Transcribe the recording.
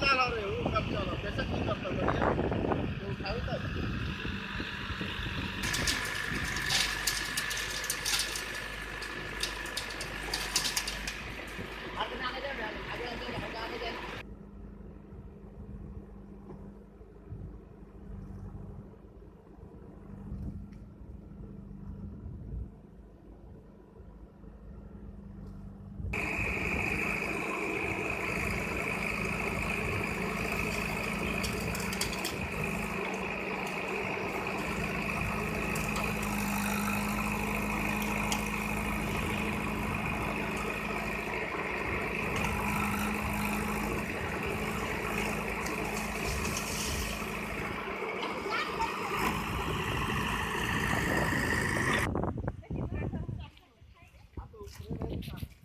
चला रहे हो कब चला कैसे ठीक करता बढ़िया तो उठाओ तब आगे आगे जा आगे आगे जा Thank you.